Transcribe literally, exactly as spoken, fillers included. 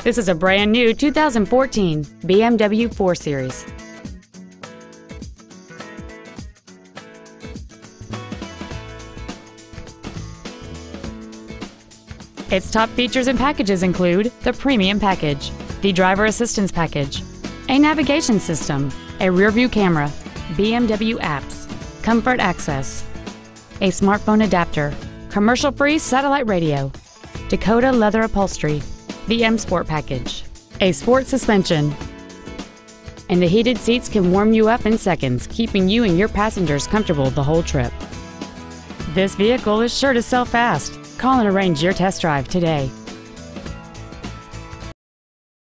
This is a brand new two thousand fourteen B M W four Series. Its top features and packages include the Premium Package, the Driver Assistance Package, a navigation system, a rear-view camera, B M W apps, Comfort Access, a smartphone adapter, commercial-free satellite radio, Dakota leather upholstery, the M Sport Package, a sport suspension, and the heated seats can warm you up in seconds, keeping you and your passengers comfortable the whole trip. This vehicle is sure to sell fast. Call and arrange your test drive today.